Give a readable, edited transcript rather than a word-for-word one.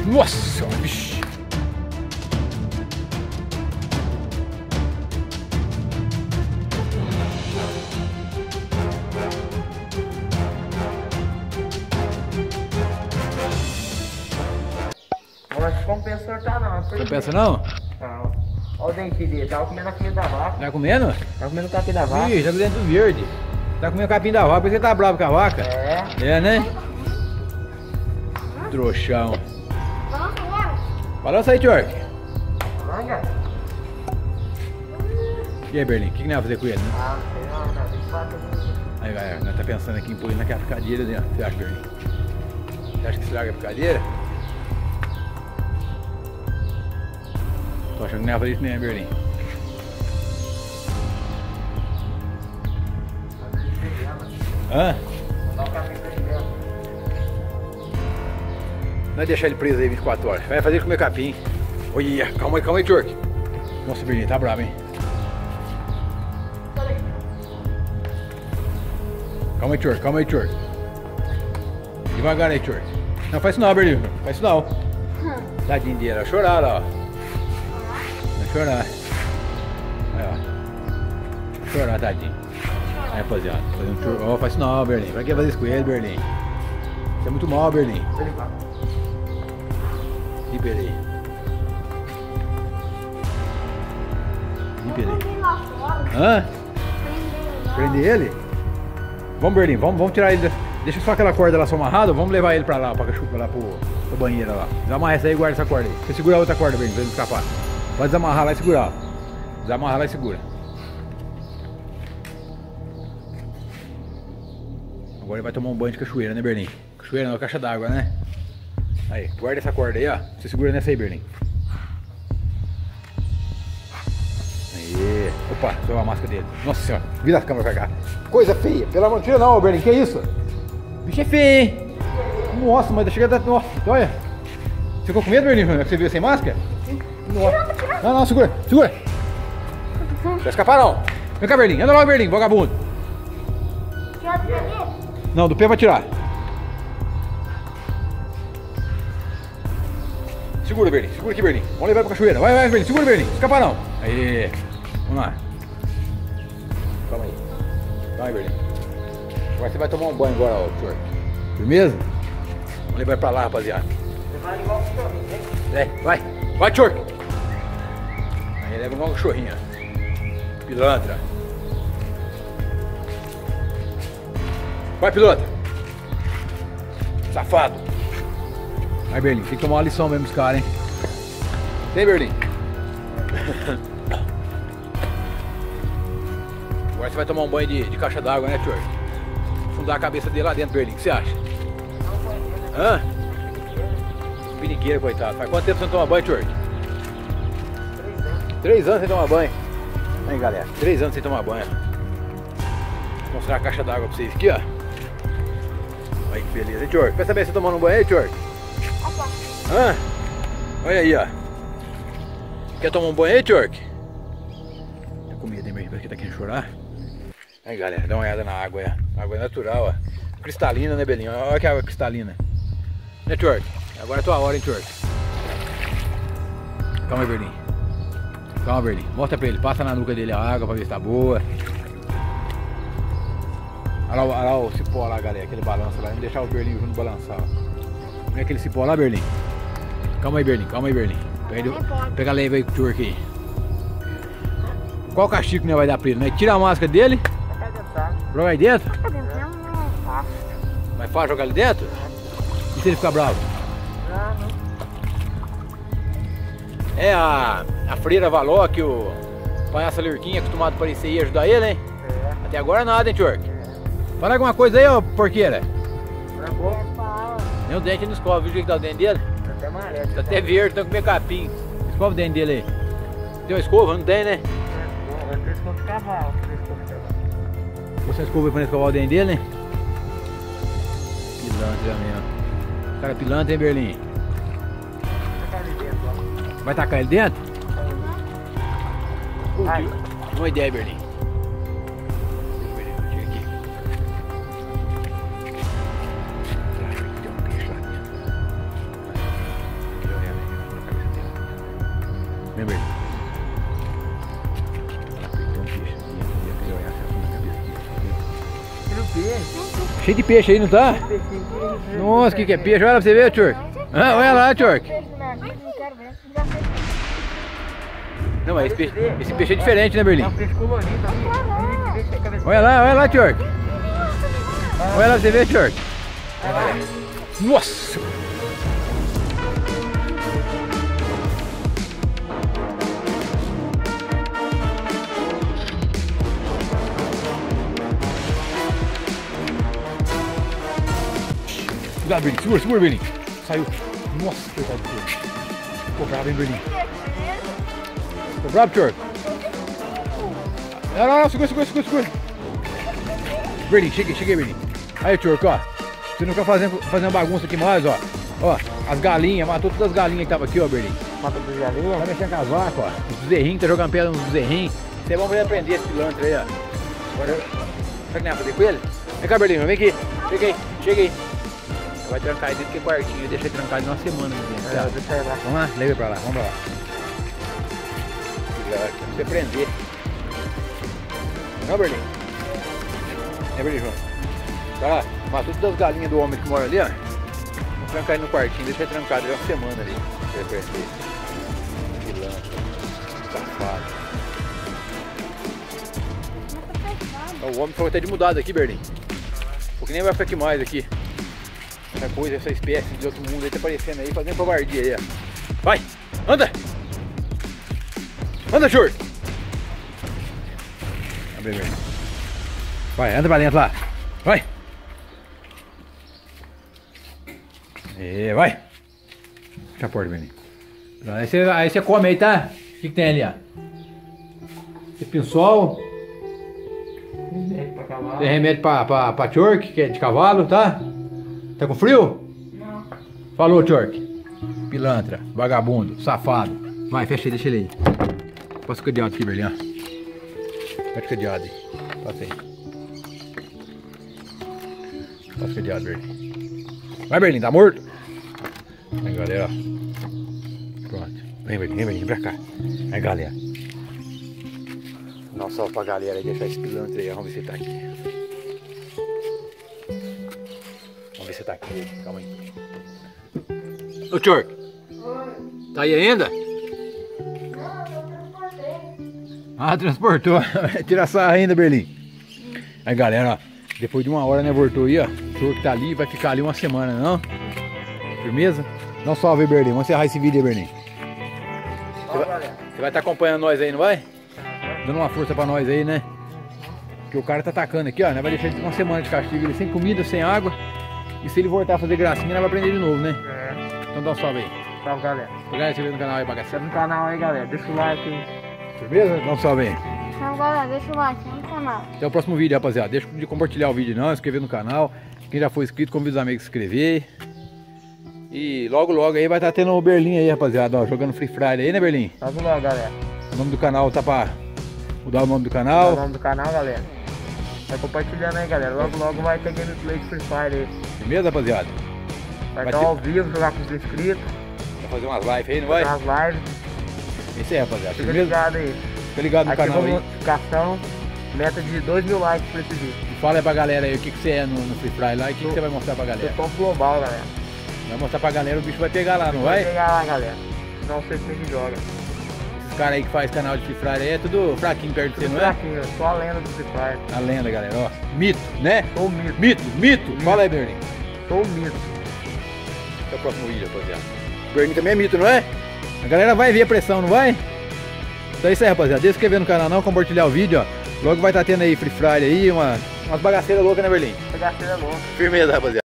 Nossa, bicho. Eu acho que compensor tá não. Compensa não? Não. Olha o dente dele, tava comendo a filha da vaca. Tá comendo? Tava comendo o capim da vaca. Ih, tá com dentro verde. Tá comendo capim da vaca, por isso que tá bravo com a vaca. É. É, né? Trouxão. Balança aí, Tchork. Manga? E aí, Berlim, o que nós vamos fazer com ele, né? Ah, não sei não, tem que fazer. Aí, galera, nós tá pensando aqui em pôr ele naquela picadeira dentro. Você acha, Berlim? Você acha que estraga a picadeira? Tô achando que não ia fazer isso mesmo, Berlim. Hã? Dá o capim pra ele dentro. Não é deixar ele preso aí 24 horas. Vai fazer ele comer capim. Olha, calma aí, Tchork. Nossa, Berlim, tá bravo, hein? Calma aí, Tchork. Devagar aí, Tchork. Não, faz isso não, Berlim. Faz isso não. Tadinho dele, vai chorar lá, ó. Vai chorar. Aí, ó. Vai chorar, tadinho. Aí, rapaziada. Ó, faz isso não, Berlim. Pra que fazer isso com ele, Berlim? Você é muito mal, Berlim. E Berlim. E Berlim. Hã? Prender ele? Vamos, Berlim, vamos tirar ele. Deixa só aquela corda lá só amarrada, vamos levar ele pra lá, pra banheira lá. Desamarra essa aí e guarda essa corda aí. Você segura a outra corda, Berlim, pra ele não escapar. Pode desamarrar lá e segurar. Desamarra lá e segura. Agora ele vai tomar um banho de cachoeira, né, Berlim? Cachoeira não, caixa d'água, né? Aí, guarda essa corda aí, ó. Você segura nessa aí, Berlim. Aí. Opa, saiu a máscara dele. Nossa senhora, vira a câmera pra cá. Coisa feia, pelo amor de Deus, não, Berlim, que isso? Bicho é feio, hein? Nossa, mas chega a dar. Nossa, olha. Você ficou com medo, Berlim, que você viu sem máscara? Nossa. Não, segura. Não vai escapar, não. Vem cá, Berlim, anda logo, Berlim, vagabundo. Não, do pé vai tirar. Segura, Berlim. Segura aqui, Berlim. Vamos levar pra cachoeira. Vai, Berlim. Segura, Berlim. Escapa não. Aí. Vamos lá. Calma aí. Vai, Berlim. Agora você vai tomar um banho agora, ó, Tchork. Firmeza? Vamos levar pra lá, rapaziada. Você vai igual o cachorrinho, hein? É, vai. Vai, Tchork. Aí leva igual um cachorrinho, ó. Pilantra. Vai, piloto. Safado. Vai, Berlim, tem que tomar uma lição mesmo dos caras, hein? Tem, Berlim? Agora você vai tomar um banho de caixa d'água, né, Tchork? Fundar a cabeça dele lá dentro, Berlim, o que você acha? Hã? Pinigueira, coitado. Faz quanto tempo você não toma banho, Tchork? 3 anos sem tomar banho. Aí, galera, 3 anos sem tomar banho. Vou mostrar a caixa d'água pra vocês aqui, ó. Olha que beleza, hein, Tchork? Quer saber se você tomando um banho aí, Tchork? Hã? Olha aí, ó. Quer tomar um banho aí, Tchork? Tá com medo, hein, Berlim? Parece que tá querendo chorar. Aí, galera, dá uma olhada na água, ó. A água é natural, ó. Cristalina, né, Belinho? Olha que água cristalina. Né, Tchork? Agora é tua hora, hein, Tchork? Calma aí, Berlim. Calma, Berlim. Mostra pra ele. Passa na nuca dele a água pra ver se tá boa. Olha lá o cipó lá, galera. Aquele balanço lá. Vamos deixar o Berlim junto balançar, ó. Vem aquele cipó lá, Berlim. Calma aí, Berlim. Pega a leve aí com o Tchork aí. Qual castigo que nós vai dar pra ele, né? Tira a máscara dele. Joga aí dentro. Mais fácil jogar ali dentro? E se ele ficar bravo? É a freira Való que o palhaço Lurquinha acostumado a aparecer e ajudar ele, hein? Até agora nada, hein, Tchork? Fala alguma coisa aí, ó, porqueira. Nem o dente não escova, viu o jeito que tá o dente dele? Tá até verde, tá com meio capim. Escova o dente dele aí. Tem uma escova? Não tem, né? Você escova pra escovar o dente dele, né? Pilantra mesmo. Cara, pilantra, hein, Berlim? Vai tacar ele dentro? Uma ideia, Berlim. peixe. Cheio de peixe aí, não tá? Peixinho. Nossa, que é peixe? Olha pra você ver, Tchork. Ah, olha lá, Tchork. Não, mas esse peixe é diferente, né, Berlim? É um peixe colorido. Olha lá, Tchork. Olha lá pra você ver, Tchork. Nossa! Cuidado, Berlim. Segura, Berlim. Saiu. Nossa, coitado do Tchork. Ficou bravo, hein, Berlim. Ficou bravo, Tchork? Não, segura. Berlim, cheguei, Berlim. Aí, Tchork, ó. Você não quer fazer uma bagunça aqui mais, ó. Ó, as galinhas, matou todas as galinhas que estavam aqui, ó, Berlim. Matou todas as galinhas? Tá mexendo com as vacas, ó. Os bezerrinhos, tá jogando pedra nos bezerrinhos. Isso é bom pra ele aprender esse pilantra aí, ó. Agora, será que nem vai fazer com ele? Vem cá, Berlim, vem aqui. Cheguei. Vai trancar ele dentro do quartinho, deixa ele trancado uma semana. Deixa ele lá. Vamos lá, leva ele pra lá, vamos lá. Pra você prender. Não, Berlim? É, Berlim, João. Tá lá, matou todas as galinhas do homem que mora ali, ó. Vou trancar ele no quartinho, deixa ele trancado uma semana ali. Pra ele prender. Pilantra. Safado. O homem falou até de mudar daqui, Berlim. Porque nem vai ficar aqui mais aqui. Essa coisa, essa espécie de outro mundo aí tá aparecendo aí, fazendo covardia aí, ó. Vai! Anda! Anda, Tchork! Vai, anda pra dentro lá! Vai! Vai! Fecha a porta, Berlim. Aí você come aí, tá? O que tem ali, ó? Tem pinsol. Tem remédio pra Tchork, que é de cavalo, tá? Tá com frio? Não. Falou, Tchork. Pilantra, vagabundo, safado. Vai, fecha aí, deixa ele aí. Passa o cadeado aqui, Berlim, ó. Fecha o cadeado aí. Passa aí. Passa o cadeado, Berlim. Vai, Berlim, tá morto? Aí, galera, ó. Pronto. Vem, Berlim, vem pra cá. Aí, galera. Não só pra galera aí deixar esse pilantra aí. Vamos ver se tá aqui. Vamos ver se tá aqui. Calma aí. Ô, Tchork. Oi. Tá aí ainda? Não, eu transportei. Ah, transportou. Tira sarra ainda, Berlim. Aí, galera, ó. Depois de uma hora, né, voltou aí, ó. O Tchork tá ali, vai ficar ali uma semana, não? Firmeza? Dá um salve aí, Berlim. Vamos encerrar esse vídeo aí, Berlim. Você vai estar acompanhando nós aí, não vai? Dando uma força pra nós aí, né? Porque o cara tá atacando aqui, ó. Nós vai deixar ele uma semana de castigo, ele sem comida, sem água. E se ele voltar a fazer gracinha, nós vai prender de novo, né? É. Então dá um salve aí. Salve, galera. Galera, se inscreve no canal aí, bagaceiro. No canal aí, galera. Deixa o like aí. Firmeza? Dá um salve aí. Então, galera, deixa o like no canal. Até o próximo vídeo, rapaziada. Deixa de compartilhar o vídeo não, se inscrever no canal. Quem já for inscrito, convida os amigos a se inscrever. E logo aí vai estar tendo o Berlim aí, rapaziada. Ó, jogando Free Fire aí, né, Berlim? Salve lá, galera. O nome do canal tá pra mudar o nome do canal. O nome do canal, galera. Vai compartilhando aí, galera. Logo vai ter gameplay de Free Fire aí. Firmeza, rapaziada? Vai estar ao vivo, jogar com os inscritos. Vai fazer umas lives aí, não vai? Fazer umas lives. Isso aí, rapaziada. Fica Firmeza? ligado aí. Fica ligado no Ativa canal a aí. notificação. Meta de 2.000 likes pra esse vídeo. E fala aí pra galera aí o que você é no Free Fire lá e o que você vai mostrar pra galera. Top global, galera. Vai mostrar pra galera, o bicho vai pegar lá, não vai? Vai pegar lá, galera. Não sei como é que joga. Esses caras aí que faz canal de Free Fire aí é tudo fraquinho perto de você, não é? Fraquinho, só a lenda do Free Fire. A lenda, galera, ó. Mito, né? Sou o mito. Mito. Fala aí, Berlim. Sou o mito. Até o próximo vídeo, rapaziada. O Berlim também é mito, não é? A galera vai ver a pressão, não vai? Então é isso aí, rapaziada. Deixa se inscrever no canal, não, compartilhar o vídeo, ó. Logo vai estar tendo aí Free Fire aí, umas bagaceiras loucas, né, Berlim? Bagaceira louca. Firmeza, rapaziada.